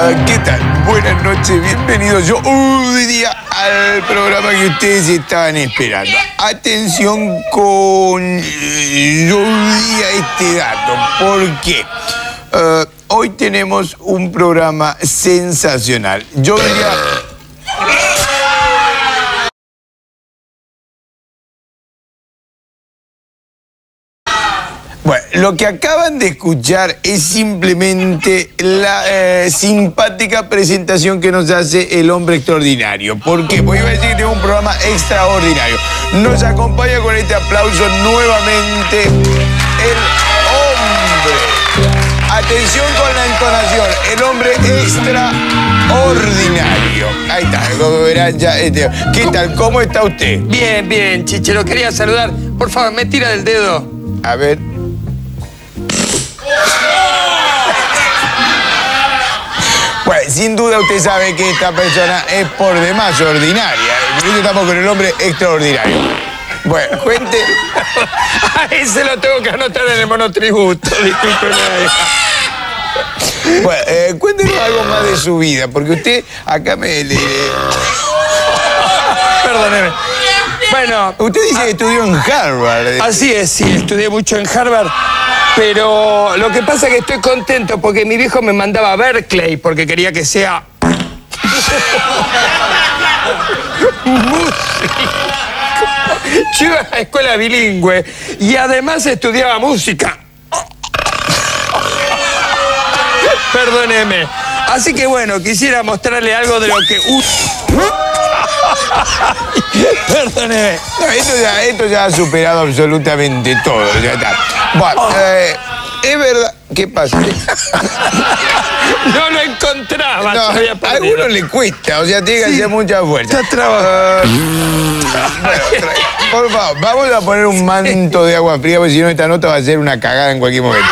¿Qué tal? Buenas noches, bienvenidos yo hoy día al programa que ustedes estaban esperando. Atención con yo día este dato, porque hoy tenemos un programa sensacional. Yo diría... Bueno, lo que acaban de escuchar es simplemente la simpática presentación que nos hace el hombre extraordinario. ¿Por qué? Porque iba a decir que tengo un programa extraordinario. Nos acompaña con este aplauso nuevamente el hombre. Atención con la entonación. El hombre extraordinario. Ahí está, como verán ya. ¿Qué tal? ¿Cómo está usted? Bien, bien, Chiche. Lo quería saludar. Por favor, me tira del dedo. A ver. Bueno, sin duda usted sabe que esta persona es por demás ordinaria. Nosotros estamos con el hombre extraordinario. Bueno, cuente... Ahí se lo tengo que anotar en el monotributo, discúlpeme. Bueno, cuéntenos algo más de su vida, porque usted acá me... Perdóneme. Bueno... Usted dice que estudió en Harvard. Así es, sí, estudié mucho en Harvard. Pero lo que pasa es que estoy contento porque mi viejo me mandaba a Berkeley porque quería que sea... músico. Yo iba a la escuela bilingüe y además estudiaba música. Perdóneme. Así que bueno, quisiera mostrarle algo de lo que... Perdóneme. No, esto ya ha superado absolutamente todo. Ya está. Bueno, es verdad. ¿Qué pasa? No lo encontraba. No, a algunos le cuesta, o sea, tiene que hacer mucha fuerza. Está trabajando. Bueno, por favor, vamos a poner un manto de agua fría, porque si no esta nota va a ser una cagada en cualquier momento.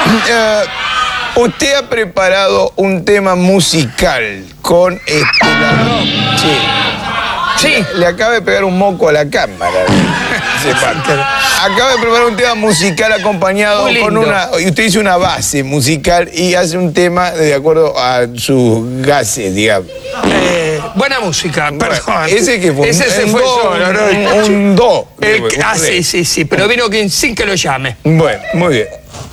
Usted ha preparado un tema musical con Sí. Sí. Le acaba de pegar un moco a la cámara. Acaba de preparar un tema musical acompañado con una... Y usted hizo una base musical y hace un tema de acuerdo a sus gases, digamos. Buena música, perdón. Bueno, ese que fue ese se fue solo, ¿no? Un do. Sí, pero vino sin que lo llame. Bueno, muy bien.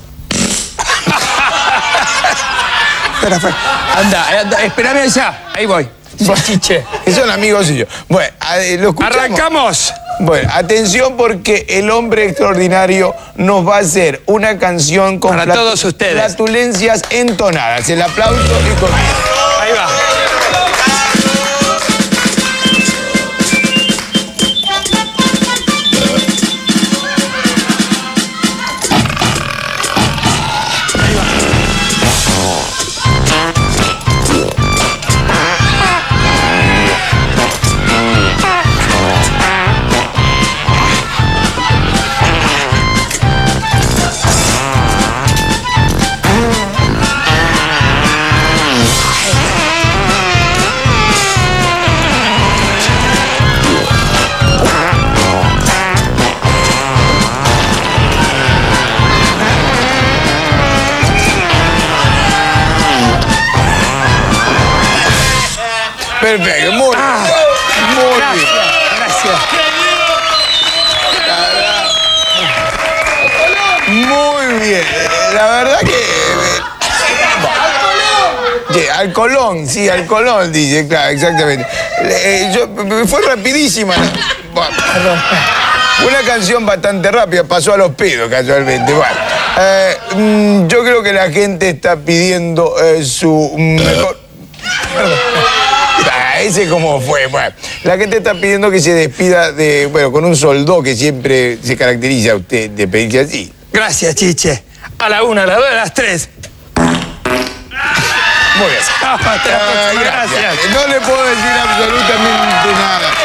Anda, espérame allá. Ahí voy. Chiche. Son amigos suyos. Bueno, lo escuchamos. ¡Arrancamos! Bueno, atención porque el hombre extraordinario nos va a hacer una canción con para todos ustedes. Flatulencias entonadas. El aplauso y comienza. Ahí va. Perfecto, muy bien. Gracias. Muy bien. La verdad que... Al Colón, sí, al Colón, dice, claro, exactamente. Fue rapidísima. Bueno, una canción bastante rápida, pasó a los pedos casualmente. Bueno, yo creo que la gente está pidiendo su mejor... Perdón. Ese como fue. Bueno, la gente está pidiendo que se despida de, con un soldó que siempre se caracteriza a usted de pedirse así. Gracias, Chiche. A la 1, a la 2, a las 3. Muy bien. Gracias. No le puedo decir absolutamente nada.